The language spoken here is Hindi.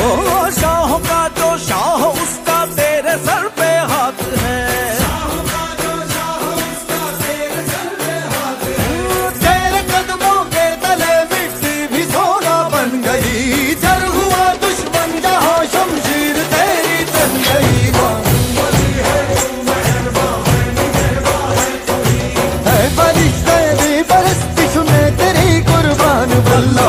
ओ शाहों का जो शाह उसका तेरे सर पे हाथ है, तेरे कदमों के तले मिट्टी भी सोना बन गई। जर हुआ दुश्मन जहाँ शमशीर तेरी तन गई। फरिश्ते भी बरसती सुने तेरी कुर्बान बल्ला।